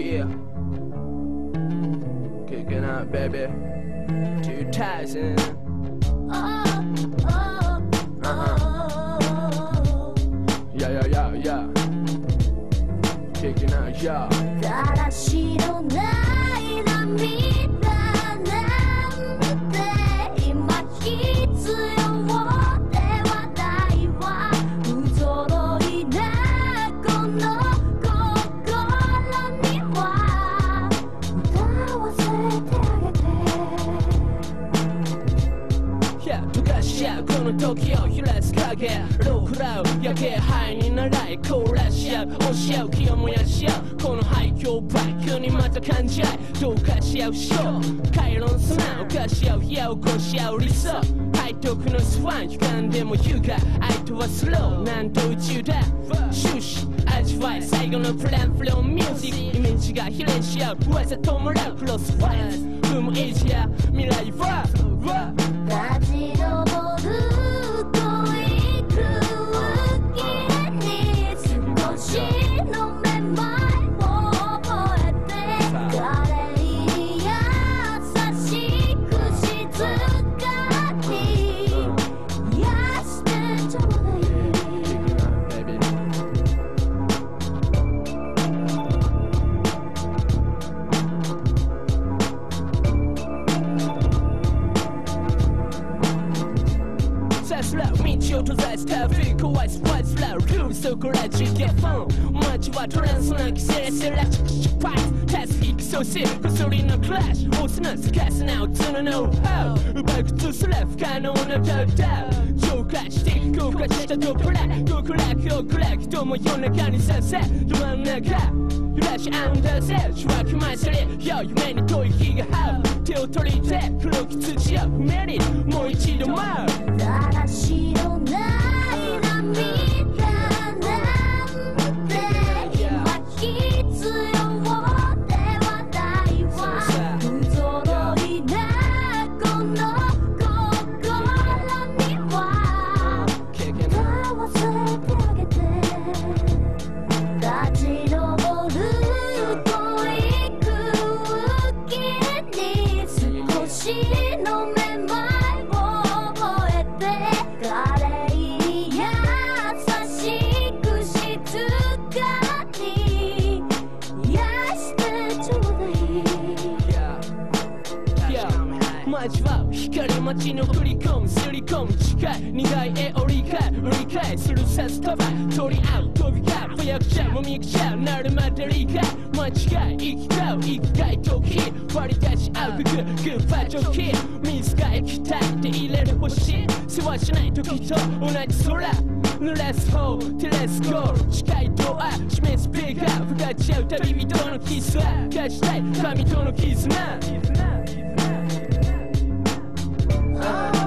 Yeah. Kicking out, baby. 2000. Yeah, yeah, yeah, yeah. Kicking out, yeah. だらしのない涙なんて今必要ではないわ。不揃いなこの心には歌わせてあげて。 Yeah, 溶かし合うこの時を揺らす影ロークラウ焼け灰にならい凍らし合う押し合う気を燃やし合うこの廃墟バックにまた感じ合い同化し合うショー回論すな犯し合う火を起こし合う理想背徳のスワン歪んでも優雅愛とはスローなんと宇宙だ終始味わい最後のプランフローミュージックイメージが比例し合う噂ともらうクロスファイズ踏むエイジや未来は立ち上ると行く家に少しのめまいを覚えて華麗に優しく静かに癒してちょうだい道を閉ざしたフィー怖いスパイスラウルールそこら中ゲフォン街はトランスなきセレセラチクシュパイスタスフィークソシこそりのクラッシュ押すなすかすな大人のノウハウ奪くとすら不可能なダウダウ浄化していく高架下とプラ極楽極楽人も夜中にさせど真ん中揺らし合うんだぜ主役前されよ夢に遠い日が這う手を取りて黒き土を踏めにもう一度舞うだらしのない涙なんて今必要ではないわ不揃いなこの心には歌わせてあげて立ち上ると行く家に少しのめまいを覚えて華麗に優しく静かに癒してちょうだい交わう光街の振り込むすり込む近い苦い絵を理解するさすかば取り合う飛び交う早くちゃもみくちゃなるまで理解間違い生き交う生きがい時割り出し合うグッファジョキ水が液体で入れる星世話しない時と同じ空濡らす方照らすゴール近いドア示すペガ分かち合う旅人のキスは貸したい神との絆